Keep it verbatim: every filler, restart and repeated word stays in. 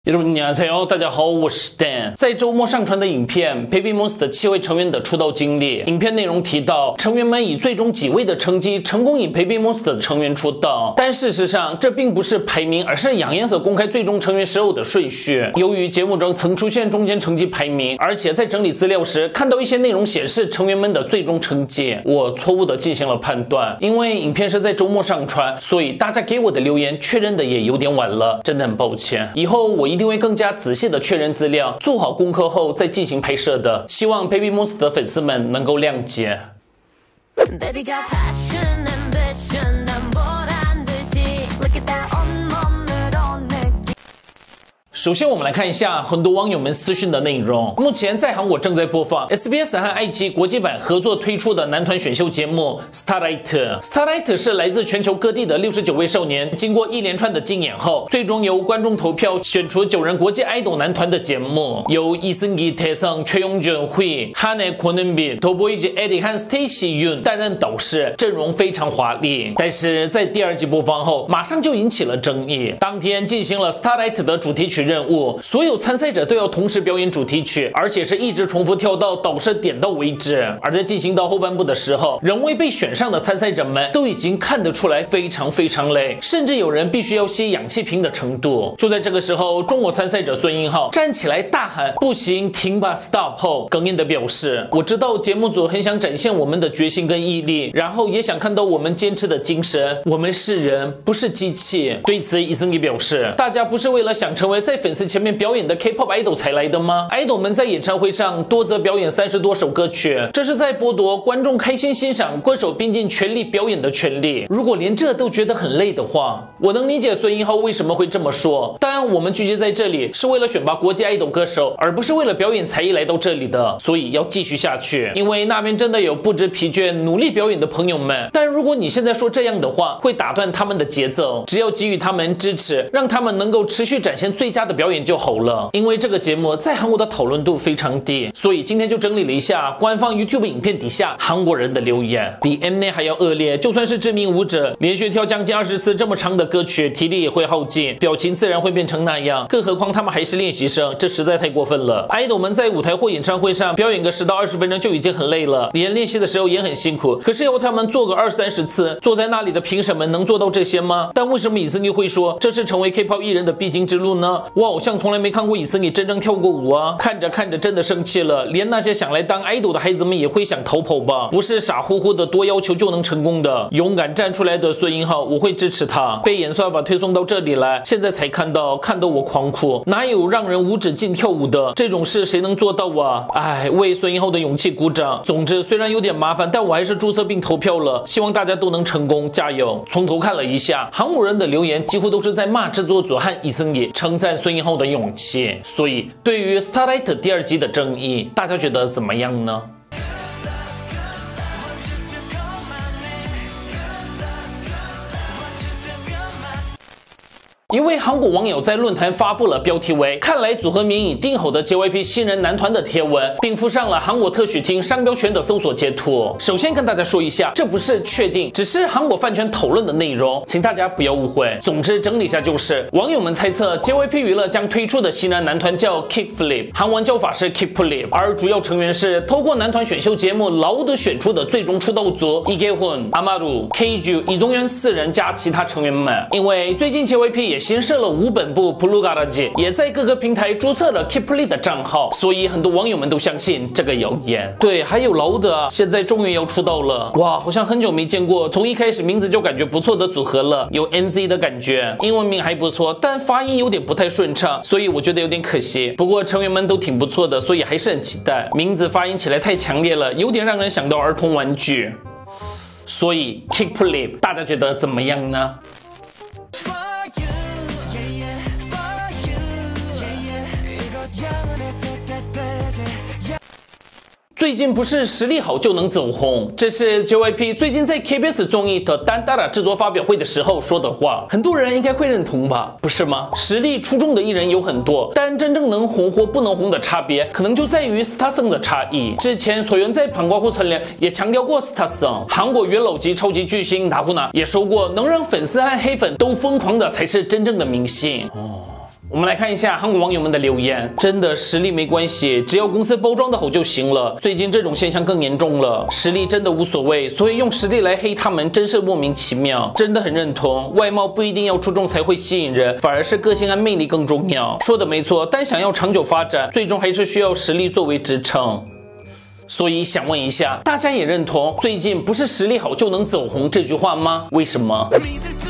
여러분안녕하세요，大家好，我是 Dan。在周末上传的影片 Baby Monster 七位成员的出道经历。影片内容提到，成员们以最终几位的成绩成功以 Baby Monster 的成员出道，但事实上这并不是排名，而是养颜色公开最终成员时候的顺序。由于节目中曾出现中间成绩排名，而且在整理资料时看到一些内容显示成员们的最终成绩，我错误的进行了判断。因为影片是在周末上传，所以大家给我的留言确认的也有点晚了，真的很抱歉。以后我一定会更加仔细的确认资料，做好功课后再进行拍摄的。希望 Baby Monster 的粉丝们能够谅解。Baby got passion, ambition, 난 보란 듯이 Look at that 온몸으로 느끼。首先，我们来看一下很多网友们私讯的内容。目前在韩国正在播放 S B S 和爱奇艺国际版合作推出的男团选秀节目 Starlight。Starlight 是来自全球各地的六十九位少年，经过一连串的竞演后，最终由观众投票选出九人国际爱豆男团的节目，由이승기、태성、최용준、휘、 한혜、 권은빈、 더보이즈 Eddie 和 Stacy Yoon 担任导师，阵容非常华丽。但是在第二季播放后，马上就引起了争议。当天进行了 Starlight 的主题曲任务，所有参赛者都要同时表演主题曲，而且是一直重复跳到导师点到为止。而在进行到后半部的时候，仍未被选上的参赛者们都已经看得出来非常非常累，甚至有人必须要吸氧气瓶的程度。就在这个时候，中国参赛者孙英浩站起来大喊不行，停吧 stop 后，哽咽的表示，我知道节目组很想展现我们的决心跟毅力，然后也想看到我们坚持的精神，我们是人不是机器。对此이승기表示，大家不是为了想成为在粉丝前面表演的 K-pop idol 才来的吗？ idol 们在演唱会上多则表演三十多首歌曲，这是在剥夺观众开心欣赏歌手并尽全力表演的权利。如果连这都觉得很累的话，我能理解孙英浩为什么会这么说。但我们聚集在这里是为了选拔国际爱豆歌手，而不是为了表演才艺来到这里的，所以要继续下去。因为那边真的有不知疲倦努力表演的朋友们，但如果你现在说这样的话，会打断他们的节奏。只要给予他们支持，让他们能够持续展现最佳的表演就好了。因为这个节目在韩国的讨论度非常低，所以今天就整理了一下官方 YouTube 影片底下韩国人的留言，比 Mnet 还要恶劣。就算是知名舞者，连续跳将近二十次这么长的歌曲，体力也会耗尽，表情自然会变成那样。更何况他们还是练习生，这实在太过分了。idol 们在舞台或演唱会上表演个十到二十分钟就已经很累了，连练习的时候也很辛苦。可是要他们做个二三十次，坐在那里的评审们能做到这些吗？但为什么이승기会说这是成为 K-pop 艺人的必经之路呢？我好像从来没看过이승기真正跳过舞啊！看着看着真的生气了，连那些想来当 idol 的孩子们也会想逃跑吧？不是傻乎乎的多要求就能成功的。勇敢站出来的孙英浩，我会支持他。被演算法推送到这里来，现在才看到，看得我狂哭。哪有让人无止境跳舞的这种事？谁能做到啊？哎，为孙英浩的勇气鼓掌。总之，虽然有点麻烦，但我还是注册并投票了。希望大家都能成功，加油！从头看了一下，韩国人的留言几乎都是在骂制作组和이승기，称赞孙英浩的勇气。所以，对于 Starlight 第二季的争议，大家觉得怎么样呢？一位韩国网友在论坛发布了标题为看来组合名已定好的 J Y P 新人男团的贴文，并附上了韩国特许厅商标权的搜索截图。首先跟大家说一下，这不是确定，只是韩国饭圈讨论的内容，请大家不要误会。总之整理一下，就是网友们猜测 J Y P 娱乐将推出的新人男团叫 Kickflip， 韩文叫法是 Kickflip， 而主要成员是透过男团选秀节目劳德选出的最终出道组이계훈、아마루、케이주、이동현四人加其他成员们。因为最近 J Y P 也新设了五本部 Blue Garage， 也在各个平台注册了 Kickflip 的账号，所以很多网友们都相信这个谣言。对，还有劳德啊，现在终于要出道了，哇，好像很久没见过从一开始名字就感觉不错的组合了，有 M Z 的感觉，英文名还不错，但发音有点不太顺畅，所以我觉得有点可惜。不过成员们都挺不错的，所以还是很期待。名字发音起来太强烈了，有点让人想到儿童玩具。所以 Kickflip 大家觉得怎么样呢？最近不是实力好就能走红，这是 J Y P 最近在 K B S 综艺的丹达拉制作发表会的时候说的话，很多人应该会认同吧，不是吗？实力出众的艺人有很多，但真正能红或不能红的差别，可能就在于 스타성 的差异。之前所原在방과후策略也强调过 스타성， 韩国元老级超级巨星나훈아也说过，能让粉丝和黑粉都疯狂的才是真正的明星。哦。 我们来看一下韩国网友们的留言，真的实力没关系，只要公司包装的好就行了。最近这种现象更严重了，实力真的无所谓，所以用实力来黑他们真是莫名其妙。真的很认同，外貌不一定要出众才会吸引人，反而是个性和魅力更重要。说的没错，但想要长久发展，最终还是需要实力作为支撑。所以想问一下，大家也认同最近不是实力好就能走红这句话吗？为什么？